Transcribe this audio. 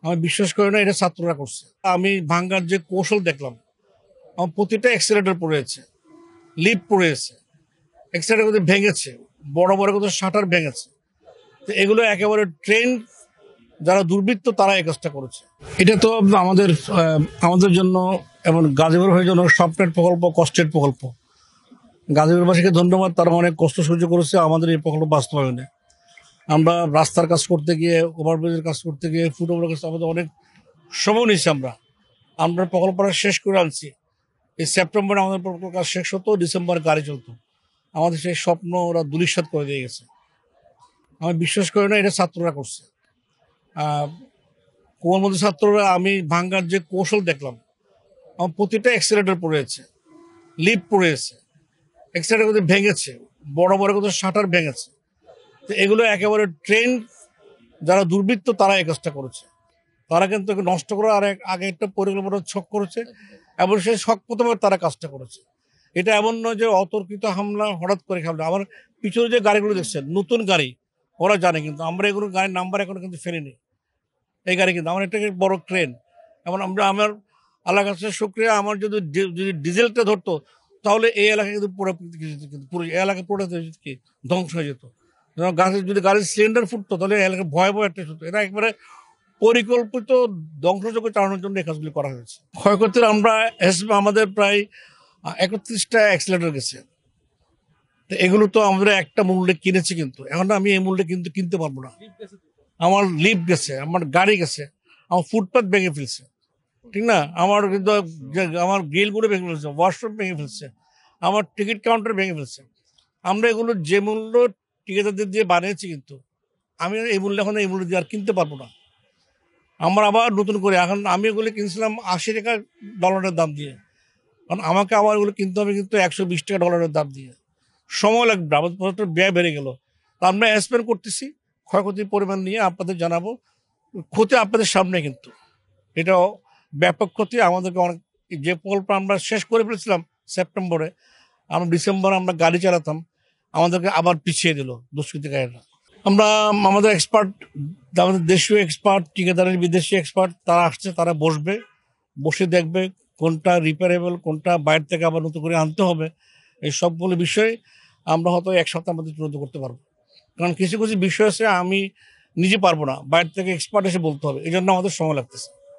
আমি বিশ্বাস করি না এটা ছাত্ররা করছে। আমি ভাঙ্গার যে কৌশল দেখলাম, আমার প্রতিটা এক্সিলেটর পড়েছে, লিপ পড়েছে, এক্সিলেটর কিন্তু ভেঙেছে, বড় বড় কিন্তু শাটার ভেঙেছে। তো এগুলো একেবারে ট্রেন যারা দুর্বৃত্ত তারা এই কাজটা করেছে। এটা তো আমাদের জন্য এবং গাজীপুর হয়ে জন্য স্বপ্নের প্রকল্প, কষ্টের প্রকল্প। গাজীপুরবাসীকে ধন্যবাদ, তারা অনেক কষ্ট সহ্য করেছে আমাদের এই প্রকল্প বাস্তবায়নে। আমরা রাস্তার কাজ করতে গিয়ে, ওভারব্রিজের কাজ করতে গিয়ে, ফুটওভারের কাজ আমাদের অনেক সময় নিয়েছি। আমরা প্রকল্পটা শেষ করে আনছি। এই সেপ্টেম্বরে আমাদের প্রকল্প কাজ শেষ হতো, ডিসেম্বরে গাড়ি চলতো। আমাদের সেই স্বপ্ন ওরা ধূলিসাৎ করে দিয়ে গেছে। আমি বিশ্বাস করি না এটা ছাত্ররা করছে। কোমলমতি ছাত্ররা, আমি ভাঙ্গার যে কৌশল দেখলাম, আমার প্রতিটা এক্সিলেটর পড়েছে, লিপ পড়েছে, এক্সিলেটর কিন্তু ভেঙেছে, বড় বড় কিন্তু শাটার ভেঙেছে। তো এগুলো একেবারে ট্রেন যারা দুর্বৃত্ত তারা এই কাজটা করেছে। তারা কিন্তু নষ্ট করার আগে একটা পরিকল্পনা ছক করেছে এবং সেই ছক প্রথমে তারা কাজটা করেছে। এটা এমন নয় যে অতর্কিত হামলা, হঠাৎ করে হামলা। আমার পিছনে যে গাড়িগুলো দেখছেন নতুন গাড়ি, ওরা জানে, কিন্তু আমরা এগুলো গাড়ির নাম্বার এখনো কিন্তু ফেরিনি। এই গাড়ি কিন্তু আমার একটা বড় ট্রেন। এমন আমার এলাকার কাছে শুক্রিয়া, আমার যদি ডিজেলটা ধরতো তাহলে এই এলাকা কিন্তু পুরো এই এলাকা পুরো কি ধ্বংস হয়ে যেত। গাছের যদি গাড়ির সিলিন্ডার ফুটতো তাহলে এলাকা ভয়াবহ একটা হতো। এটা একবারে পরিকল্পিত ধ্বংসযোগ্য চালানোর জন্য এই কাজগুলি করা হয়েছে। ক্ষয়ক্ষতির আমাদের প্রায় 31টা অ্যাক্সিলেটর গেছে। তো এগুলো তো আমরা একটা মূল্যে কিনেছি, কিন্তু এখন আমি এই মূল্যে কিন্তু কিনতে পারবো না। আমার লিফট গেছে, আমার গাড়ি গেছে, আমার ফুটপাথ ভেঙে ফেলছে, ঠিক না? আমার কিন্তু আমার গ্রিলগুলো ভেঙে ফেলছে, ওয়াশরুম ভেঙে ফেলছে, আমার টিকিট কাউন্টার ভেঙে ফেলছে। আমরা এগুলো যে মূল্য ঠিকাদারদের দিয়ে বানিয়েছি, কিন্তু আমি এই মূল্য এখন এই মূল্য দিয়ে আর কিনতে পারবো না। আমরা আবার নতুন করে, এখন আমি এগুলো কিনছিলাম $80 ডলারের দাম দিয়ে, কারণ আমাকে আবার এগুলো কিনতে হবে কিন্তু $120 ডলারের দাম দিয়ে। সময় লাগবে, আমাদের ব্যয় বেড়ে গেল। তা আমরা এক্সপ্লেন করতেছি ক্ষয়ক্ষতির পরিমাণ নিয়ে, আপনাদের জানাবো। ক্ষতি আপনাদের সামনে, কিন্তু এটাও ব্যাপক ক্ষতি। আমাদেরকে অনেক, যে প্রকল্প আমরা শেষ করে ফেলেছিলাম সেপ্টেম্বরে, আমরা ডিসেম্বরে আমরা গাড়ি চালাতাম, আমাদেরকে আবার পিছিয়ে দিল দুষ্কৃতিকারীরা। আমাদের এক্সপার্ট, আমাদের দেশীয় এক্সপার্ট, ঠিকাদারের বিদেশি এক্সপার্ট, তারা আসছে, তারা বসে দেখবে কোনটা রিপেয়ারেবল, কোনটা বাইরে থেকে আবার নতুন করে আনতে হবে। এই সবগুলো বিষয় আমরা হয়তো এক সপ্তাহের মধ্যে চূড়ান্ত করতে পারবো। কারণ কিছু কিছু বিষয় আছে আমি নিজে পারবো না, বাইরে থেকে এক্সপার্ট এসে বলতে হবে, এই জন্য আমাদের সময় লাগতেছে।